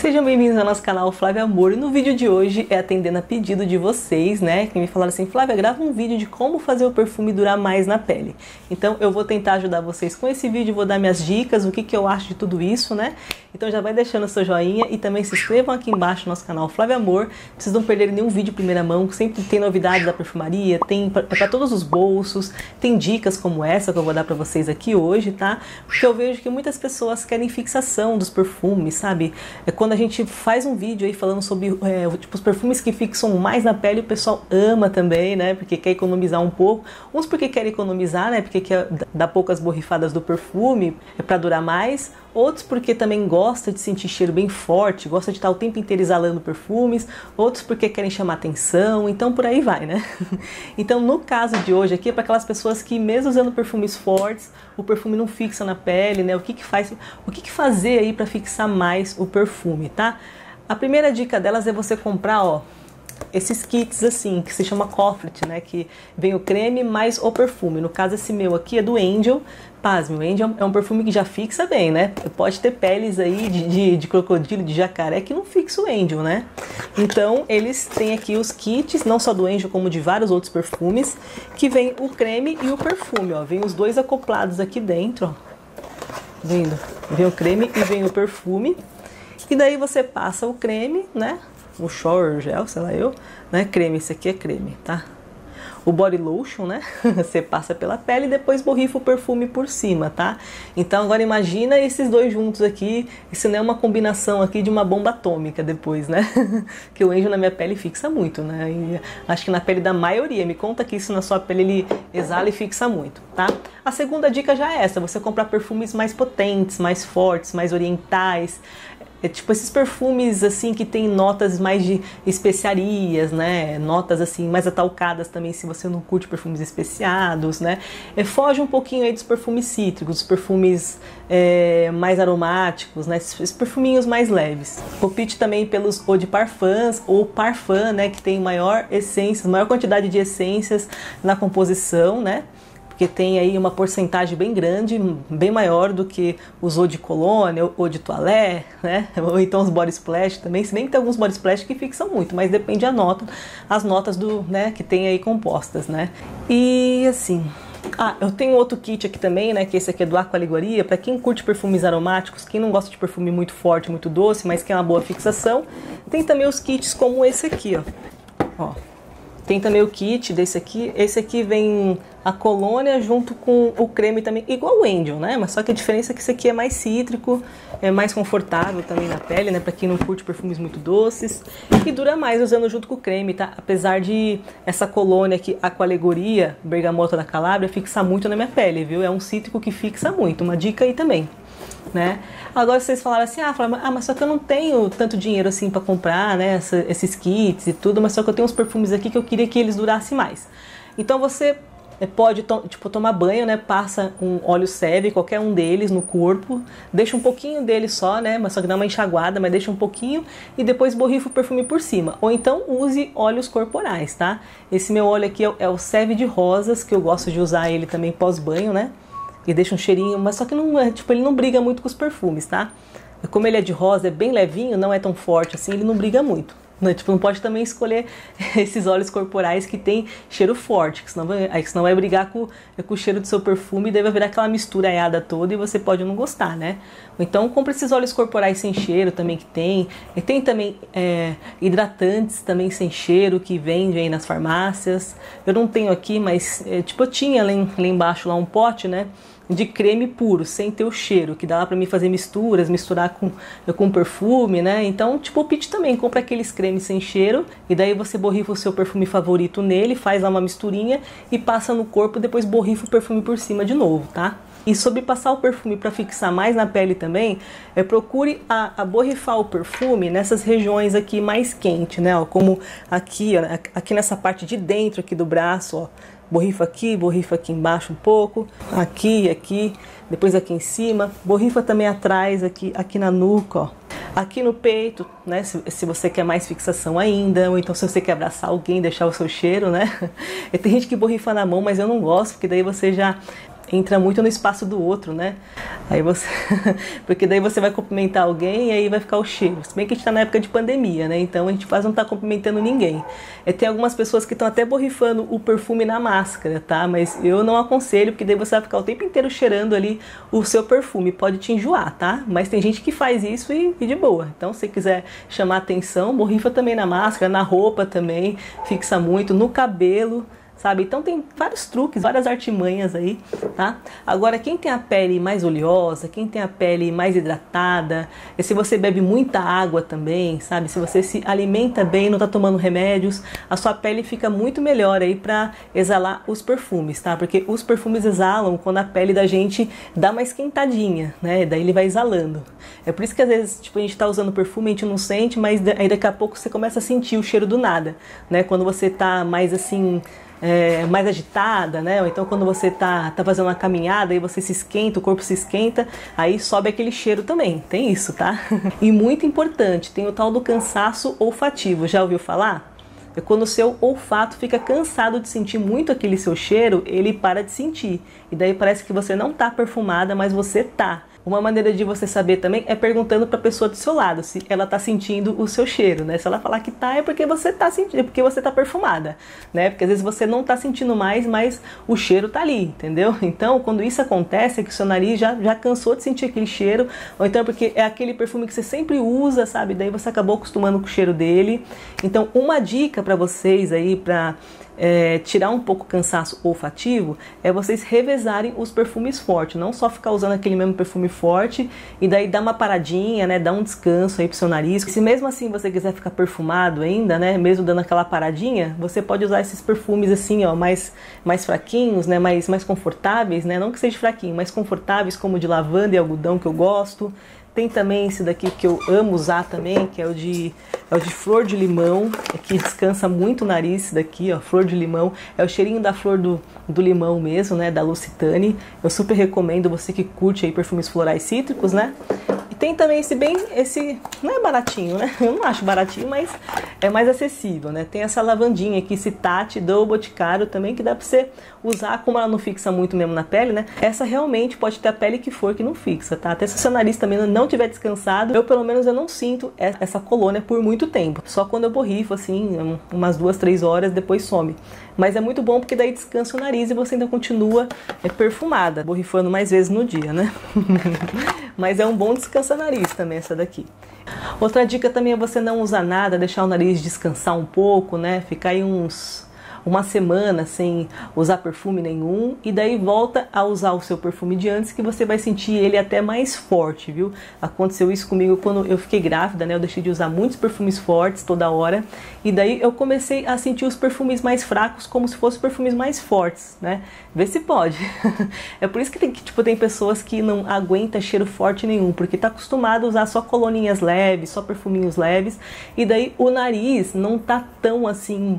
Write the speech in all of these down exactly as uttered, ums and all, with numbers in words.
Sejam bem-vindos ao nosso canal Flávia Amor. E no vídeo de hoje é atendendo a pedido de vocês, né? Que me falaram assim: Flávia, grava um vídeo de como fazer o perfume durar mais na pele. Então eu vou tentar ajudar vocês com esse vídeo, vou dar minhas dicas, o que, que eu acho de tudo isso, né? Então já vai deixando o seu joinha e também se inscrevam aqui embaixo no nosso canal Flávia Amor. Vocês não perderem nenhum vídeo em primeira mão, sempre tem novidades da perfumaria, tem para todos os bolsos, tem dicas como essa que eu vou dar para vocês aqui hoje, tá? Porque eu vejo que muitas pessoas querem fixação dos perfumes, sabe? É quando a gente faz um vídeo aí falando sobre é, tipo, os perfumes que fixam mais na pele, o pessoal ama também, né? Porque quer economizar um pouco. Uns porque quer economizar, né? Porque quer dar poucas borrifadas do perfume, é para durar mais. Outros porque também gosta de sentir cheiro bem forte, gosta de estar o tempo inteiro exalando perfumes. Outros porque querem chamar atenção, então por aí vai, né? Então no caso de hoje aqui é para aquelas pessoas que mesmo usando perfumes fortes, o perfume não fixa na pele, né? O que que faz, o que que fazer aí para fixar mais o perfume, tá? A primeira dica delas é você comprar, ó, esses kits assim, que se chama Coffret, né? Que vem o creme mais o perfume. No caso esse meu aqui é do Angel. Pasme, o Angel é um perfume que já fixa bem, né? Pode ter peles aí de, de, de crocodilo, de jacaré, que não fixa o Angel, né? Então eles têm aqui os kits, não só do Angel, como de vários outros perfumes, que vem o creme e o perfume, ó. Vem os dois acoplados aqui dentro, ó. Vendo? Vem o creme e vem o perfume. E daí você passa o creme, né? O shower gel, sei lá eu, né? Creme, esse aqui é creme, tá? O body lotion, né? Você passa pela pele e depois borrifa o perfume por cima, tá? Então agora imagina esses dois juntos aqui. Isso não é uma combinação aqui de uma bomba atômica depois, né? Que o Angel na minha pele fixa muito, né? E acho que na pele da maioria. Me conta que isso na sua pele ele exala e fixa muito, tá? A segunda dica já é essa: você comprar perfumes mais potentes, mais fortes, mais orientais. É tipo esses perfumes assim que tem notas mais de especiarias, né? Notas assim mais atalcadas também, se você não curte perfumes especiados, né? É, foge um pouquinho aí dos perfumes cítricos, dos perfumes é, mais aromáticos, né? Esses perfuminhos mais leves. Opte também pelos eau de parfums ou parfum, né? Que tem maior essências, maior quantidade de essências na composição, né? Porque tem aí uma porcentagem bem grande, bem maior do que os eau de cologne, ou de toilette, né? Ou então os body splash também, se bem que tem alguns body splash que fixam muito, mas depende a nota, as notas do, né, que tem aí compostas, né? E assim, ah, eu tenho outro kit aqui também, né, que esse aqui é do Aqualegoria, para quem curte perfumes aromáticos, quem não gosta de perfume muito forte, muito doce, mas quer uma boa fixação. Tem também os kits como esse aqui, ó. Ó. Tem também o kit desse aqui. Esse aqui vem a colônia junto com o creme também, igual o Angel, né? Mas só que a diferença é que esse aqui é mais cítrico, é mais confortável também na pele, né? Pra quem não curte perfumes muito doces. E dura mais usando junto com o creme, tá? Apesar de essa colônia aqui, Aqualegoria, Bergamota da Calábria, fixar muito na minha pele, viu? É um cítrico que fixa muito. Uma dica aí também, né? Agora vocês falaram assim: ah, ah, mas só que eu não tenho tanto dinheiro assim para comprar, né, essa, esses kits e tudo, mas só que eu tenho uns perfumes aqui que eu queria que eles durassem mais. Então você pode to tipo, tomar banho, né, passa um óleo Seve, qualquer um deles no corpo, deixa um pouquinho dele só, né, mas só que dá uma enxaguada, mas deixa um pouquinho e depois borrifa o perfume por cima. Ou então use óleos corporais, tá? Esse meu óleo aqui é, é o Seve de rosas, que eu gosto de usar ele também pós-banho, né? E deixa um cheirinho, mas só que não é, tipo, ele não briga muito com os perfumes, tá? Como ele é de rosa, é bem levinho, não é tão forte assim, ele não briga muito. Não, tipo, não pode também escolher esses óleos corporais que tem cheiro forte, que senão vai, aí, senão vai brigar com, com o cheiro do seu perfume e daí vai virar aquela misturaiada toda e você pode não gostar, né? Ou então compra esses óleos corporais sem cheiro também que tem. E tem também é, hidratantes também sem cheiro que vendem aí nas farmácias. Eu não tenho aqui, mas é, tipo, eu tinha lá, em, lá embaixo lá um pote, né, de creme puro, sem ter o cheiro, que dava pra mim fazer misturas, misturar com, com perfume, né? Então, tipo, o Pit também compra aqueles cremes sem cheiro, e daí você borrifa o seu perfume favorito nele, faz lá uma misturinha e passa no corpo, depois borrifa o perfume por cima de novo, tá? E sobre passar o perfume para fixar mais na pele também, é, procure a, a borrifar o perfume nessas regiões aqui mais quentes, né? Ó, como aqui, ó, aqui nessa parte de dentro aqui do braço, ó. Borrifa aqui, borrifa aqui embaixo um pouco, aqui, aqui, depois aqui em cima. Borrifa também atrás, aqui, aqui na nuca, ó. Aqui no peito, né, se, se você quer mais fixação ainda, ou então se você quer abraçar alguém, deixar o seu cheiro, né. E tem gente que borrifa na mão, mas eu não gosto, porque daí você já entra muito no espaço do outro, né? Aí você, porque daí você vai cumprimentar alguém e aí vai ficar o cheiro. Se bem que a gente tá na época de pandemia, né? Então a gente quase não tá cumprimentando ninguém. E tem algumas pessoas que estão até borrifando o perfume na máscara, tá? Mas eu não aconselho, porque daí você vai ficar o tempo inteiro cheirando ali o seu perfume. Pode te enjoar, tá? Mas tem gente que faz isso e, e de boa. Então se você quiser chamar atenção, borrifa também na máscara, na roupa também, fixa muito, no cabelo, sabe? Então tem vários truques, várias artimanhas aí, tá? Agora, quem tem a pele mais oleosa, quem tem a pele mais hidratada, e se você bebe muita água também, sabe? Se você se alimenta bem, não tá tomando remédios, a sua pele fica muito melhor aí pra exalar os perfumes, tá? Porque os perfumes exalam quando a pele da gente dá uma esquentadinha, né? Daí ele vai exalando. É por isso que às vezes, tipo, a gente tá usando perfume, a gente não sente, mas aí daqui a pouco você começa a sentir o cheiro do nada, né? Quando você tá mais assim... É, mais agitada, né? Ou então quando você tá, tá fazendo uma caminhada e você se esquenta, o corpo se esquenta, aí sobe aquele cheiro também. Tem isso, tá? E muito importante, tem o tal do cansaço olfativo. Já ouviu falar? É quando o seu olfato fica cansado de sentir muito aquele seu cheiro, ele para de sentir. E daí parece que você não tá perfumada, mas você tá. Uma maneira de você saber também é perguntando para a pessoa do seu lado se ela tá sentindo o seu cheiro, né? Se ela falar que tá, é porque você tá sentindo, é porque você tá perfumada, né? Porque às vezes você não tá sentindo mais, mas o cheiro tá ali, entendeu? Então, quando isso acontece, é que o seu nariz já, já cansou de sentir aquele cheiro, ou então porque é aquele perfume que você sempre usa, sabe? Daí você acabou acostumando com o cheiro dele. Então, uma dica para vocês aí, para É, tirar um pouco o cansaço olfativo, é vocês revezarem os perfumes fortes, não só ficar usando aquele mesmo perfume forte e daí dar uma paradinha, né, dar um descanso aí pro seu nariz. Se mesmo assim você quiser ficar perfumado ainda, né, mesmo dando aquela paradinha, você pode usar esses perfumes assim, ó, mais, mais fraquinhos, né, mais, mais confortáveis, né, não que seja fraquinho, mais confortáveis, como o de lavanda e algodão, que eu gosto. Tem também esse daqui que eu amo usar também, que é o de, é o de flor de limão, que descansa muito o nariz, esse daqui, ó, flor de limão. É o cheirinho da flor do, do limão mesmo, né, da L'Occitane. Eu super recomendo, você que curte aí perfumes florais cítricos, né. E tem também esse bem, esse, não é baratinho, né, eu não acho baratinho, mas é mais acessível, né. Tem essa lavandinha aqui, esse Tati do Boticário também, que dá pra você usar, como ela não fixa muito mesmo na pele, né. Essa realmente pode ter a pele que for que não fixa, tá. Até se o seu nariz também não tiver descansado, eu pelo menos eu não sinto essa colônia por muito tempo. Só quando eu borrifo, assim, umas duas, três horas, depois some. Mas é muito bom porque daí descansa o nariz e você ainda continua é, perfumada, borrifando mais vezes no dia, né? Mas é um bom descansa-nariz também essa daqui. Outra dica também é você não usar nada, deixar o nariz descansar um pouco, né? Ficar aí uns... uma semana sem usar perfume nenhum e daí volta a usar o seu perfume de antes, que você vai sentir ele até mais forte, viu? Aconteceu isso comigo quando eu fiquei grávida, né? Eu deixei de usar muitos perfumes fortes toda hora e daí eu comecei a sentir os perfumes mais fracos como se fossem perfumes mais fortes, né? Vê se pode. É por isso que tem, tipo, tem pessoas que não aguentam cheiro forte nenhum, porque tá acostumado a usar só coloninhas leves, só perfuminhos leves e daí o nariz não tá tão assim...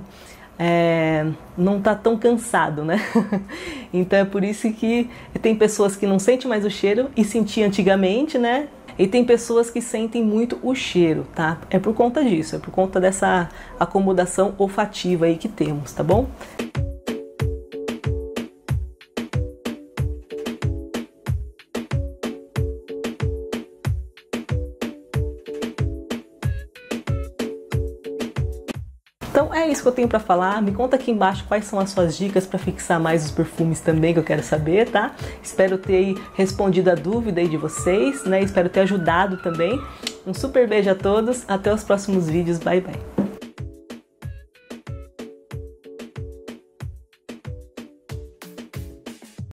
É, não tá tão cansado, né? Então é por isso que tem pessoas que não sentem mais o cheiro e sentiam antigamente, né? E tem pessoas que sentem muito o cheiro, tá? É por conta disso, é por conta dessa acomodação olfativa aí que temos, tá bom? Então é isso que eu tenho pra falar. Me conta aqui embaixo quais são as suas dicas pra fixar mais os perfumes também, que eu quero saber, tá? Espero ter respondido a dúvida aí de vocês, né? Espero ter ajudado também. Um super beijo a todos, até os próximos vídeos, bye bye!